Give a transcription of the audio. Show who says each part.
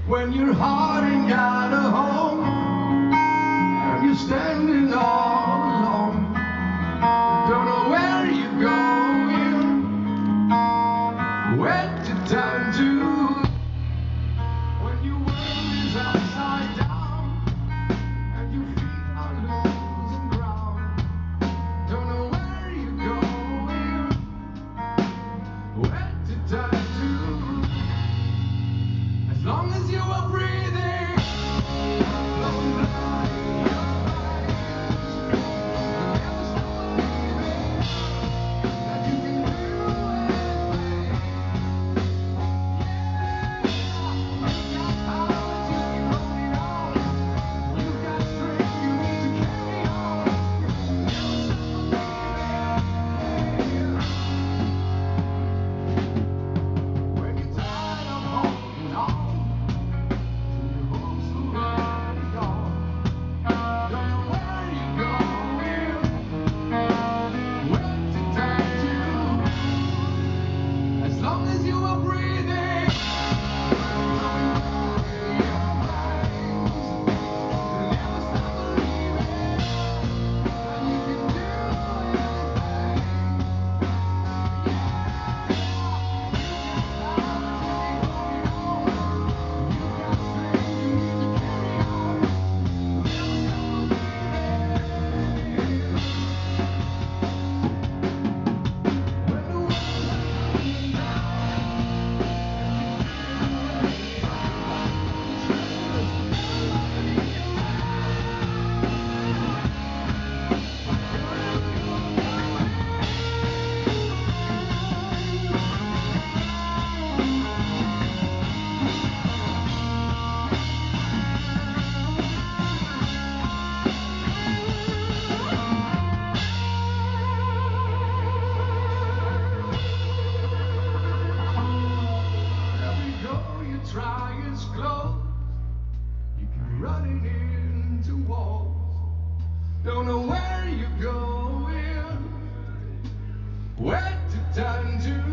Speaker 1: When your heart ain't got a home and you're standing all alone, don't know where you're going, where to turn to. When your world is upside down and your feet are losing ground, don't know where you're going, where to turn to. As long as you are breathing, don't blind your eyes. Never stop believing that you can do anything. Yeah, you got power to keep holding on. You got strength you need to carry on. Never stop believing. When you're tired of holding on, as long as you are breathing, never stop believing that you can do anything. Try is close, you keep running into walls, don't know where you're going, where to turn to.